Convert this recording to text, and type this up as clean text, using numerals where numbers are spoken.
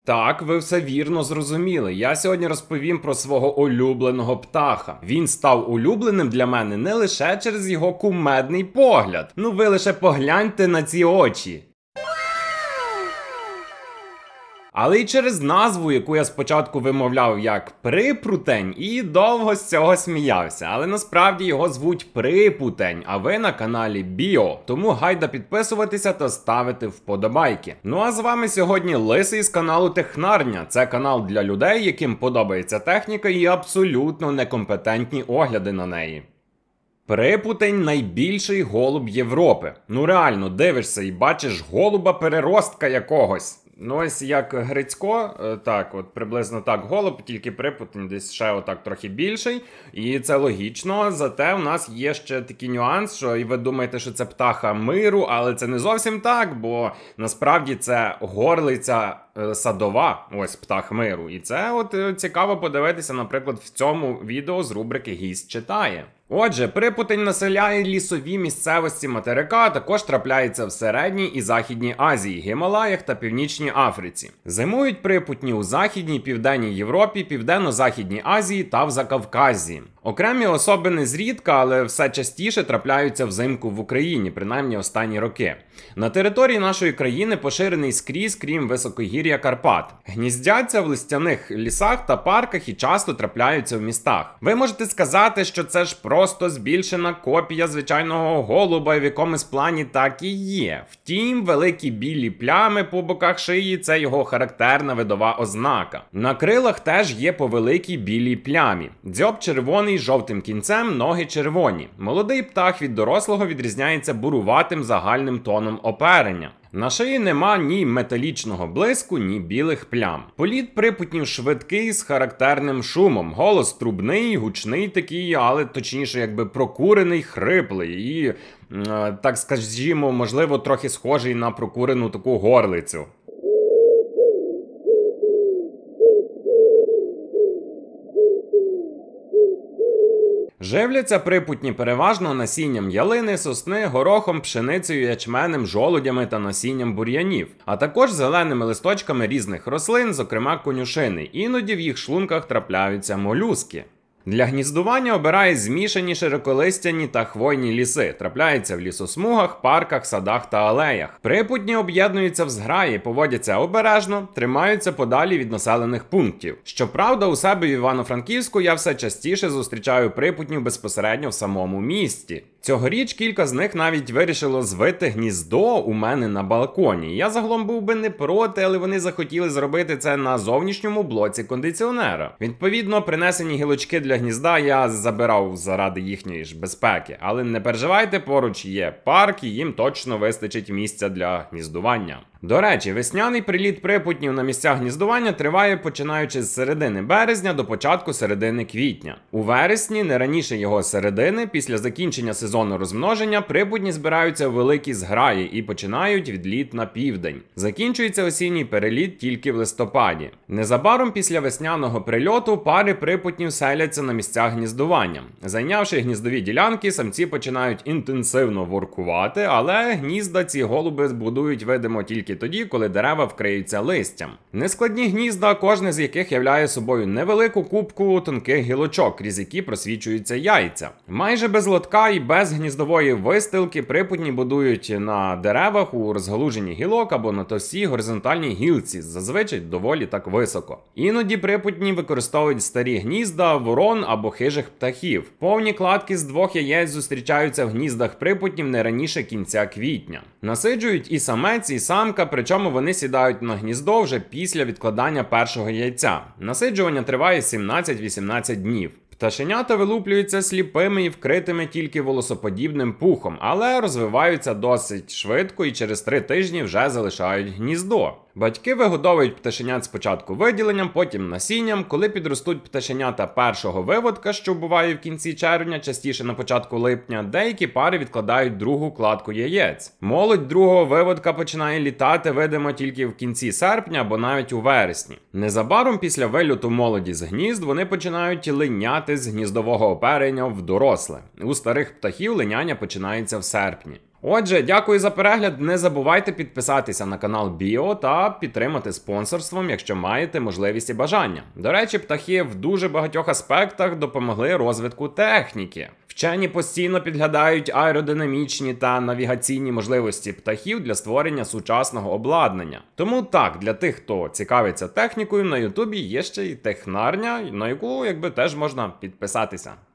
Так, ви все вірно зрозуміли. Я сьогодні розповім про свого улюбленого птаха. Він став улюбленим для мене не лише через його кумедний погляд. Ну ви лише погляньте на ці очі. Але й через назву, яку я спочатку вимовляв як Припрутень, і довго з цього сміявся. Але насправді його звуть Припутень, а ви на каналі Біо. Тому гайда підписуватися та ставити вподобайки. Ну а з вами сьогодні Лисий з каналу Технарня. Це канал для людей, яким подобається техніка і абсолютно некомпетентні огляди на неї. Припутень – найбільший голуб Європи. Ну реально, дивишся і бачиш голуба-переростка якогось. Ну ось як Грицько, так, от приблизно так голуб, тільки Припутень десь ще отак трохи більший. І це логічно, зате у нас є ще такий нюанс, що і ви думаєте, що це птаха миру, але це не зовсім так, бо насправді це горлиця садова, ось птах миру. І це от цікаво подивитися, наприклад, в цьому відео з рубрики «Гість читає». Отже, Припутень населяє лісові місцевості материка, а також трапляється в Середній і Західній Азії, Гімалаях та Північній Африці. Зимують припутні у Західній і Південній Європі, Південно-Західній Азії та в Закавказзі. Окремі особини зрідка, але все частіше трапляються взимку в Україні, принаймні останні роки. На території нашої країни поширений скрізь, крім високогір'я Карпат. Гніздяться в листяних лісах та парках і часто трапляються в містах. Ви можете сказати, що це ж просто збільшена копія звичайного голуба, і в якомусь плані так і є. Втім, великі білі плями по боках шиї – це його характерна видова ознака. На крилах теж є по великій білій плямі. Дзьоб червоний з жовтим кінцем, ноги червоні. Молодий птах від дорослого відрізняється буруватим загальним тоном оперення. На шиї нема ні металічного блиску, ні білих плям. Політ припутнів швидкий з характерним шумом. Голос трубний, гучний такий, але точніше якби прокурений, хриплий і, так скажімо, можливо, трохи схожий на прокурену таку горлицю. Живляться припутні переважно насінням ялини, сосни, горохом, пшеницею, ячменем, жолудями та насінням бур'янів, а також зеленими листочками різних рослин, зокрема конюшини. Іноді в їх шлунках трапляються молюски. Для гніздування обирає змішані широколистяні та хвойні ліси. Трапляються в лісосмугах, парках, садах та алеях. Припутні об'єднуються в зграї, поводяться обережно, тримаються подалі від населених пунктів. Щоправда, у себе в Івано-Франківську я все частіше зустрічаю припутнів безпосередньо в самому місті. Цьогоріч кілька з них навіть вирішило звити гніздо у мене на балконі. Я загалом був би не проти, але вони захотіли зробити це на зовнішньому блоці кондиціонера. Відповідно, принесені гілочки для гнізда я забирав заради їхньої ж безпеки. Але не переживайте, поруч є парк і їм точно вистачить місця для гніздування. До речі, весняний приліт припутнів на місця гніздування триває починаючи з середини березня до початку середини квітня. У вересні, не раніше його середини, після закінчення сезону розмноження, припутні збираються в великі зграї і починають відліт на південь. Закінчується осінній переліт тільки в листопаді. Незабаром після весняного прильоту пари припутнів селяться на місцях гніздування. Зайнявши гніздові ділянки, самці починають інтенсивно воркувати, але гнізда ці голуби будують, видимо, тільки тоді, коли дерева вкриються листям. Нескладні гнізда, кожне з яких являє собою невелику кубку тонких гілочок, крізь які просвічуються яйця. Майже без лотка і без гніздової вистилки припутні будують на деревах у розгалуженні гілок або на товстій горизонтальній гілці, зазвичай доволі так високо. Іноді припутні використовують старі гнізда, ворон або хижих птахів. Повні кладки з 2 яєць зустрічаються в гніздах припутнів не раніше кінця квітня. Насиджують і самець, і самка, причому вони сідають на гніздо вже після відкладання першого яйця. Насиджування триває 17-18 днів. Пташенята вилуплюються сліпими і вкритими тільки волосоподібним пухом, але розвиваються досить швидко і через 3 тижні вже залишають гніздо. Батьки вигодовують пташенят спочатку виділенням, потім насінням. Коли підростуть пташенята першого виводка, що буває в кінці червня, частіше на початку липня, деякі пари відкладають другу кладку яєць. Молодь другого виводка починає літати, видимо, тільки в кінці серпня або навіть у вересні. Незабаром після вильоту молоді з гнізд вони починають линяти з гніздового оперення в доросле. У старих птахів линяння починається в серпні. Отже, дякую за перегляд. Не забувайте підписатися на канал Біо та підтримати спонсорством, якщо маєте можливість і бажання. До речі, птахи в дуже багатьох аспектах допомогли розвитку техніки. Вчені постійно підглядають аеродинамічні та навігаційні можливості птахів для створення сучасного обладнання. Тому так, для тих, хто цікавиться технікою, на Ютубі є ще й технарня, на яку теж можна підписатися.